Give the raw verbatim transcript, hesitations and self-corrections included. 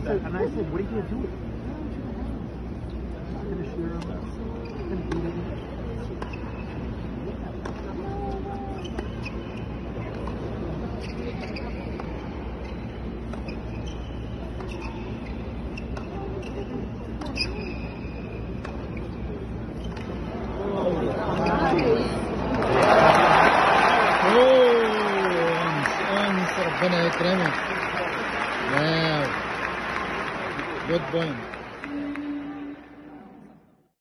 said, and I said, what are you going to do with it? I'm going to share them. I'm going to eat them. ربنا يكرمك. واو جود بوينت.